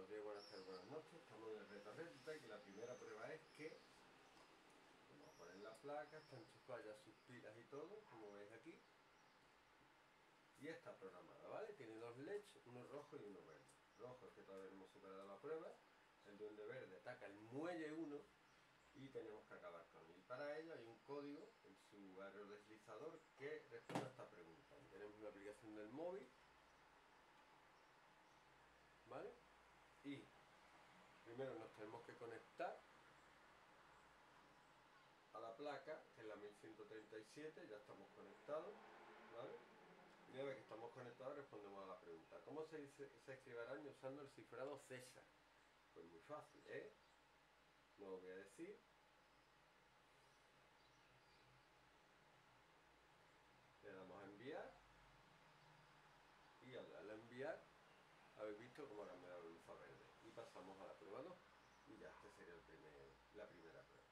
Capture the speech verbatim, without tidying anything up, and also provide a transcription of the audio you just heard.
buenos días, buenas tardes, buenas noches. Estamos en el reto Réplica y la primera prueba es que vamos a poner la placa, están enchufadas ya sus pilas y todo, como veis aquí. Y está programada, ¿vale? Tiene dos L E Ds, uno rojo y uno verde. Rojo es que todavía no hemos superado la prueba. El duende verde ataca el muelle uno y tenemos que acabar con él. Y para ello hay un código en su aerodeslizador que responde a esta pregunta. Tenemos una aplicación del móvil, ¿vale? Y primero nos tenemos que conectar a la placa, que es la mil ciento treinta y siete, ya estamos conectados, ¿vale? Y una vez que estamos conectados respondemos a la pregunta: ¿cómo se, dice, se escribe araña usando el cifrado César? Pues muy fácil, ¿eh? No lo voy a decir. Le damos a enviar y al darle a enviar habéis visto cómo ha cambiado la luz a verde y pasamos a la prueba dos y ya este sería el primer, la primera prueba.